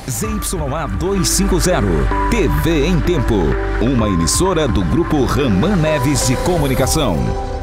ZYA 250, TV em Tempo, uma emissora do Grupo Raman Neves de Comunicação.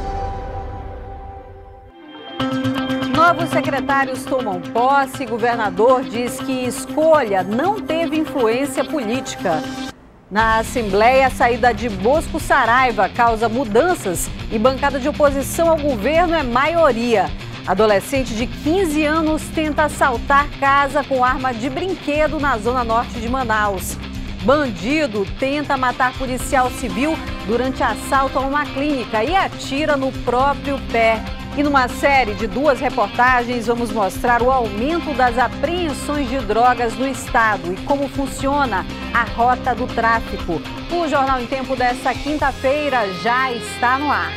Novos secretários tomam posse. Governador diz que escolha não teve influência política. Na Assembleia, a saída de Bosco Saraiva causa mudanças e bancada de oposição ao governo é maioria. Adolescente de 15 anos tenta assaltar casa com arma de brinquedo na zona norte de Manaus. Bandido tenta matar policial civil durante assalto a uma clínica e atira no próprio pé. E numa série de 2 reportagens, vamos mostrar o aumento das apreensões de drogas no estado e como funciona a rota do tráfico. O Jornal em Tempo desta quinta-feira já está no ar.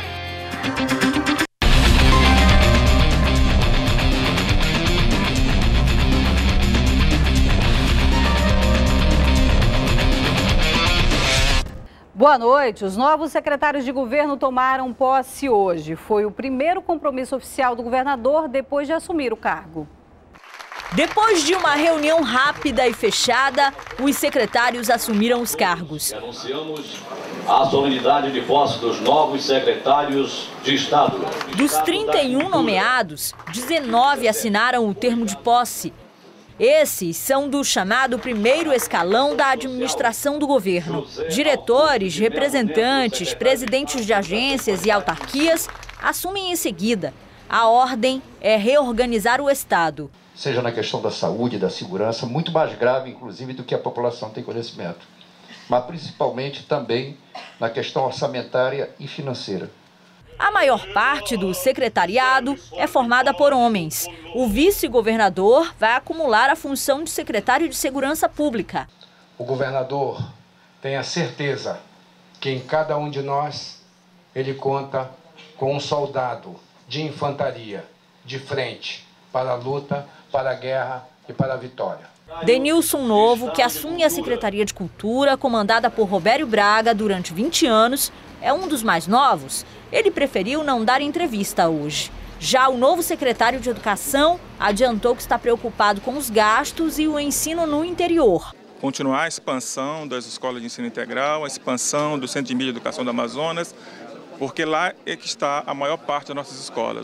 Boa noite. Os novos secretários de governo tomaram posse hoje. Foi o primeiro compromisso oficial do governador depois de assumir o cargo. Depois de uma reunião rápida e fechada, os secretários assumiram os cargos. Anunciamos a solenidade de posse dos novos secretários de Estado. Dos 31 nomeados, 19 assinaram o termo de posse. Esses são do chamado primeiro escalão da administração do governo. Diretores, representantes, presidentes de agências e autarquias assumem em seguida. A ordem é reorganizar o Estado. Seja na questão da saúde, da segurança, muito mais grave, inclusive, do que a população tem conhecimento. Mas principalmente também na questão orçamentária e financeira. A maior parte do secretariado é formada por homens. O vice-governador vai acumular a função de secretário de Segurança Pública. O governador tem a certeza que em cada um de nós ele conta com um soldado de infantaria de frente para a luta, para a guerra e para a vitória. Denilson Novo, que assume a Secretaria de Cultura, comandada por Robério Braga durante 20 anos, é um dos mais novos. Ele preferiu não dar entrevista hoje. Já o novo secretário de Educação adiantou que está preocupado com os gastos e o ensino no interior. Continuar a expansão das escolas de ensino integral, a expansão do Centro de Mídia e Educação do Amazonas, porque lá é que está a maior parte das nossas escolas.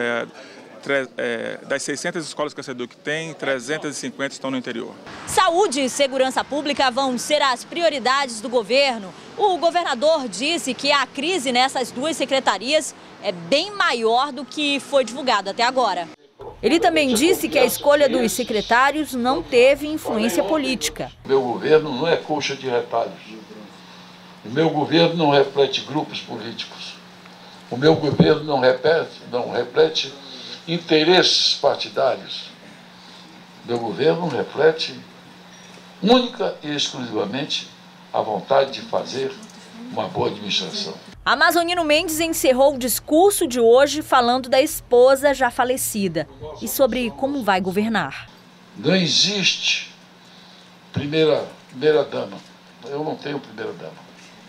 Das 600 escolas que a SEDUC tem, 350 estão no interior. Saúde e segurança pública vão ser as prioridades do governo. O governador disse que a crise nessas 2 secretarias é bem maior do que foi divulgado até agora. Ele também disse que a escolha dos secretários não teve influência política. Meu governo não é coxa de retalhos. O meu governo não reflete grupos políticos. O meu governo não reflete interesses partidários. Meu governo reflete única e exclusivamente a vontade de fazer uma boa administração. Amazonino Mendes encerrou o discurso de hoje falando da esposa já falecida e sobre como vai governar. Não existe primeira dama. Eu não tenho primeira dama.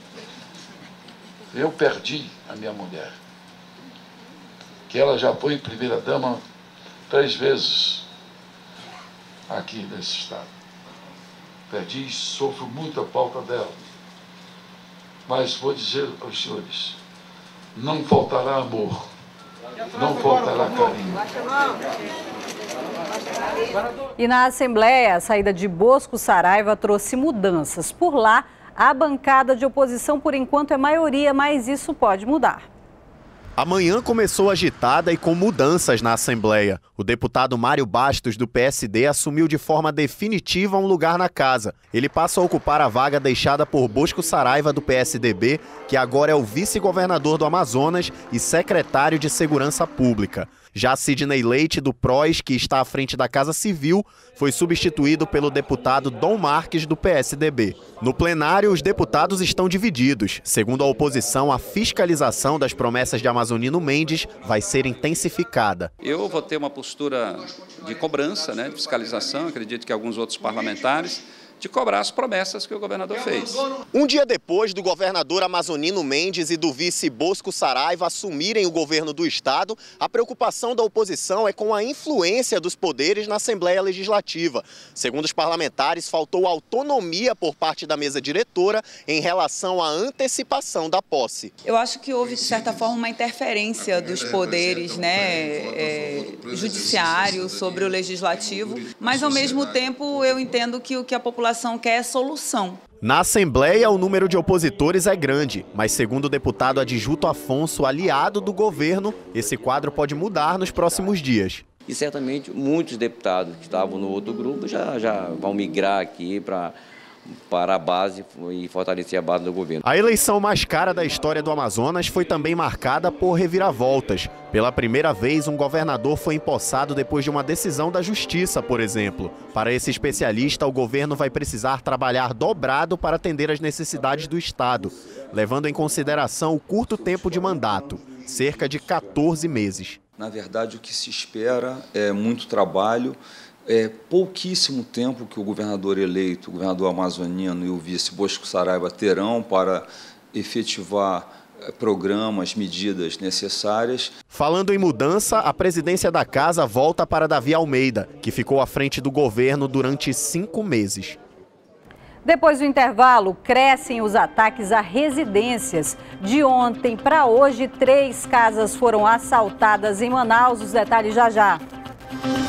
Eu perdi a minha mulher, que ela já foi primeira-dama 3 vezes aqui nesse estado. Perdi e sofro muito a falta dela. Mas vou dizer aos senhores, não faltará amor, não faltará carinho. E na Assembleia, a saída de Bosco Saraiva trouxe mudanças. Por lá, a bancada de oposição, por enquanto, é maioria, mas isso pode mudar. A manhã começou agitada e com mudanças na Assembleia. O deputado Mário Bastos, do PSD, assumiu de forma definitiva um lugar na casa. Ele passa a ocupar a vaga deixada por Bosco Saraiva, do PSDB, que agora é o vice-governador do Amazonas e secretário de Segurança Pública. Já Sidney Leite, do PROS, que está à frente da Casa Civil, foi substituído pelo deputado Dom Marques, do PSDB. No plenário, os deputados estão divididos. Segundo a oposição, a fiscalização das promessas de Amazonino Mendes vai ser intensificada. Eu vou ter uma postura de cobrança, de fiscalização, acredito que alguns outros parlamentares, de cobrar as promessas que o governador fez. Um dia depois do governador Amazonino Mendes e do vice Bosco Saraiva assumirem o governo do estado, a preocupação da oposição é com a influência dos poderes na Assembleia Legislativa. Segundo os parlamentares, faltou autonomia por parte da mesa diretora em relação à antecipação da posse. Eu acho que houve, de certa forma, uma interferência dos poderes, judiciário sobre o legislativo, mas, ao mesmo tempo, eu entendo que o que a população quer é solução. Na Assembleia, o número de opositores é grande, mas segundo o deputado Adjuto Afonso, aliado do governo, esse quadro pode mudar nos próximos dias. E certamente muitos deputados que estavam no outro grupo já vão migrar aqui para a base e fortalecer a base do governo. A eleição mais cara da história do Amazonas foi também marcada por reviravoltas. Pela primeira vez, um governador foi empossado depois de uma decisão da Justiça, por exemplo. Para esse especialista, o governo vai precisar trabalhar dobrado para atender às necessidades do estado, levando em consideração o curto tempo de mandato, cerca de 14 meses. Na verdade, o que se espera é muito trabalho. É pouquíssimo tempo que o governador eleito, o governador amazonino e o vice Bosco Saraiva terão para efetivar programas, medidas necessárias. Falando em mudança, a presidência da casa volta para Davi Almeida, que ficou à frente do governo durante 5 meses. Depois do intervalo, crescem os ataques a residências. De ontem para hoje, 3 casas foram assaltadas em Manaus. Os detalhes já já.